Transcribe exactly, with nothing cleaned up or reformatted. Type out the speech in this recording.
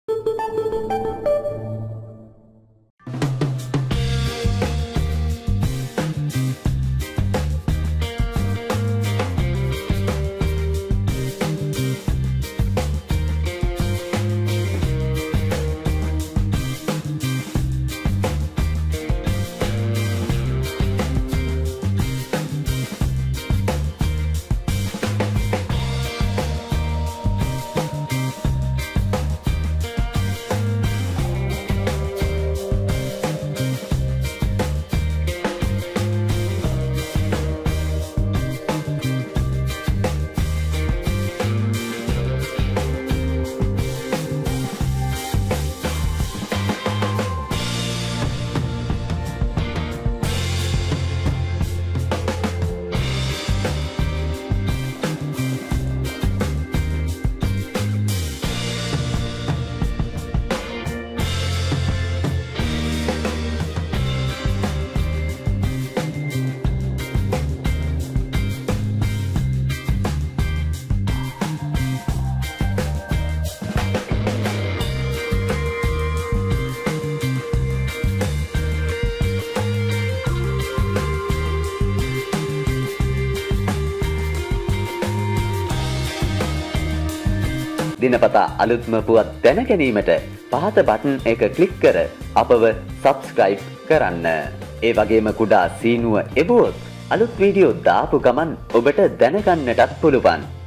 දිනපතා අලුත්ම පුවත් දැන ගැනීමට පහත බටන් එක ක්ලික් කර අපව සබ්ස්ක්‍රයිබ් කරන්න. ඒ වගේම කුඩා සීනුව එබුවොත් අලුත් වීඩියෝ දාපු ගමන් ඔබට දැනගන්නටත් පුළුවන්.